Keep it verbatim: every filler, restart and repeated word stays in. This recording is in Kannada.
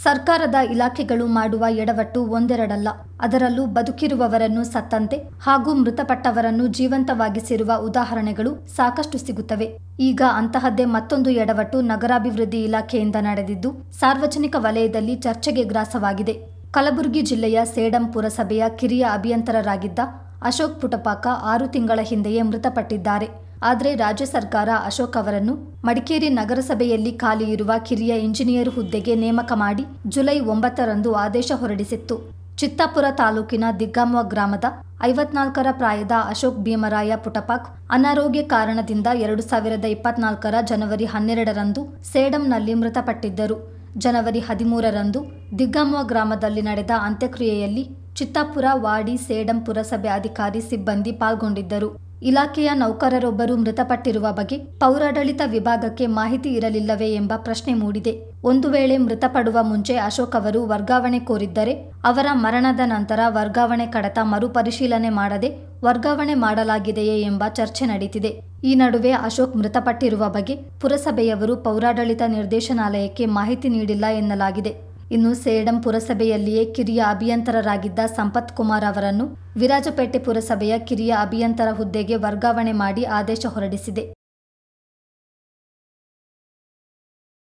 ಸರ್ಕಾರದ ಇಲಾಖೆಗಳು ಮಾಡುವ ಎಡವಟ್ಟು ಒಂದೆರಡಲ್ಲ. ಅದರಲ್ಲೂ ಬದುಕಿರುವವರನ್ನು ಸತ್ತಂತೆ ಹಾಗೂ ಮೃತಪಟ್ಟವರನ್ನು ಜೀವಂತವಾಗಿಸಿರುವ ಉದಾಹರಣೆಗಳು ಸಾಕಷ್ಟು ಸಿಗುತ್ತವೆ. ಈಗ ಅಂತಹದ್ದೇ ಮತ್ತೊಂದು ಎಡವಟ್ಟು ನಗರಾಭಿವೃದ್ಧಿ ಇಲಾಖೆಯಿಂದ ನಡೆದಿದ್ದು ಸಾರ್ವಜನಿಕ ವಲಯದಲ್ಲಿ ಚರ್ಚೆಗೆ ಗ್ರಾಸವಾಗಿದೆ. ಕಲಬುರಗಿ ಜಿಲ್ಲೆಯ ಸೇಡಂ ಪುರಸಭೆಯ ಕಿರಿಯ ಅಭಿಯಂತರರಾಗಿದ್ದ ಅಶೋಕ್ ಪುಟಪಾಕ ಆರು ತಿಂಗಳ ಹಿಂದೆಯೇ ಮೃತಪಟ್ಟಿದ್ದಾರೆ. ಆದರೆ ರಾಜ್ಯ ಸರ್ಕಾರ ಅಶೋಕ್ ಅವರನ್ನು ಮಡಿಕೇರಿ ನಗರಸಭೆಯಲ್ಲಿ ಖಾಲಿ ಇರುವ ಕಿರಿಯ ಇಂಜಿನಿಯರ್ ಹುದ್ದೆಗೆ ನೇಮಕ ಮಾಡಿ ಜುಲೈ ಒಂಬತ್ತರಂದು ಆದೇಶ ಹೊರಡಿಸಿತ್ತು. ಚಿತ್ತಾಪುರ ತಾಲೂಕಿನ ದಿಗ್ಗಾಮುವ ಗ್ರಾಮದ ಐವತ್ನಾಲ್ಕರ ಪ್ರಾಯದ ಅಶೋಕ್ ಭೀಮರಾಯ ಪುಟಪಾಕ್ ಅನಾರೋಗ್ಯ ಕಾರಣದಿಂದ ಎರಡು ಸಾವಿರದ ಇಪ್ಪತ್ನಾಲ್ಕರ ಜನವರಿ ಹನ್ನೆರಡರಂದು ಸೇಡಂನಲ್ಲಿ ಮೃತಪಟ್ಟಿದ್ದರು. ಜನವರಿ ಹದಿಮೂರರಂದು ದಿಗ್ಗಾಮುವ ಗ್ರಾಮದಲ್ಲಿ ನಡೆದ ಅಂತ್ಯಕ್ರಿಯೆಯಲ್ಲಿ ಚಿತ್ತಾಪುರ ವಾಡಿ ಸೇಡಂ ಪುರಸಭೆ ಅಧಿಕಾರಿ ಸಿಬ್ಬಂದಿ ಪಾಲ್ಗೊಂಡಿದ್ದರು. ಇಲಾಖೆಯ ನೌಕರರೊಬ್ಬರು ಮೃತಪಟ್ಟಿರುವ ಬಗ್ಗೆ ಪೌರಾಡಳಿತ ವಿಭಾಗಕ್ಕೆ ಮಾಹಿತಿ ಇರಲಿಲ್ಲವೇ ಎಂಬ ಪ್ರಶ್ನೆ ಮೂಡಿದೆ. ಒಂದು ವೇಳೆ ಮೃತಪಡುವ ಮುಂಚೆ ಅಶೋಕ್ ಅವರು ವರ್ಗಾವಣೆ ಕೋರಿದ್ದರೆ ಅವರ ಮರಣದ ನಂತರ ವರ್ಗಾವಣೆ ಕಡತ ಮರುಪರಿಶೀಲನೆ ಮಾಡದೆ ವರ್ಗಾವಣೆ ಮಾಡಲಾಗಿದೆಯೇ ಎಂಬ ಚರ್ಚೆ ನಡೆದಿದೆ. ಈ ನಡುವೆ ಅಶೋಕ್ ಮೃತಪಟ್ಟಿರುವ ಬಗ್ಗೆ ಪುರಸಭೆಯವರು ಪೌರಾಡಳಿತ ನಿರ್ದೇಶನಾಲಯಕ್ಕೆ ಮಾಹಿತಿ ನೀಡಿಲ್ಲ ಎನ್ನಲಾಗಿದೆ. ಇನ್ನು ಸೇಡಂ ಪುರಸಭೆಯಲ್ಲಿಯೇ ಕಿರಿಯ ಅಭಿಯಂತರರಾಗಿದ್ದ ಸಂಪತ್ ಕುಮಾರ್ ಅವರನ್ನು ವಿರಾಜಪೇಟೆ ಪುರಸಭೆಯ ಕಿರಿಯ ಅಭಿಯಂತರ ಹುದ್ದೆಗೆ ವರ್ಗಾವಣೆ ಮಾಡಿ ಆದೇಶ ಹೊರಡಿಸಿದೆ.